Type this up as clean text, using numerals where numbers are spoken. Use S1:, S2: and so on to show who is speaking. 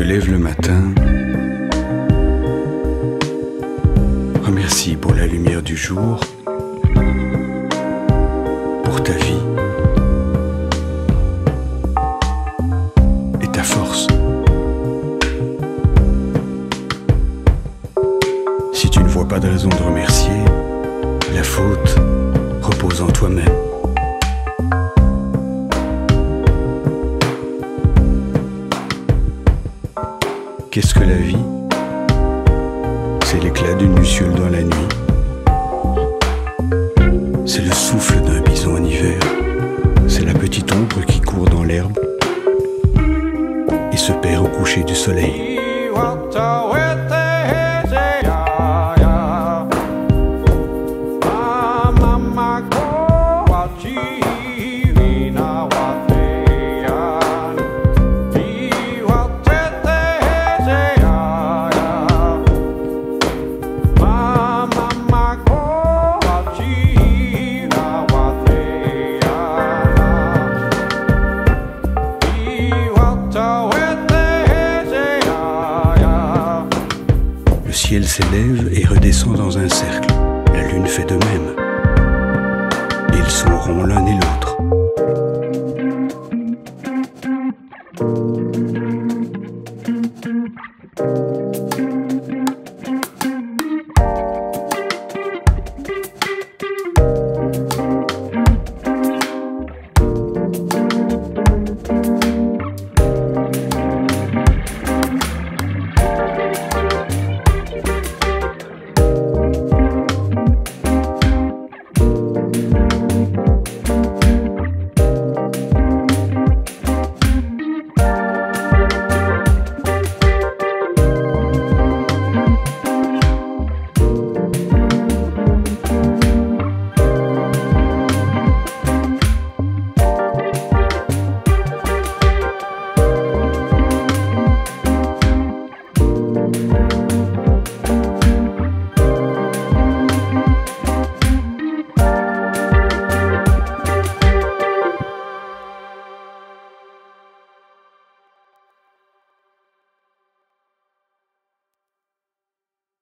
S1: lèves le matin, remercie pour la lumière du jour, pour ta vie et ta force. Si tu ne vois pas de raison de remercier, la faute repose en toi-même. Qu'est-ce que la vie? C'est l'éclat d'une luciole dans la nuit. C'est le souffle d'un bison en hiver. C'est la petite ombre qui court dans l'herbe et se perd au coucher du soleil. Le ciel s'élève et redescend dans un cercle. La lune fait de même. Ils sont ronds l'un et l'autre.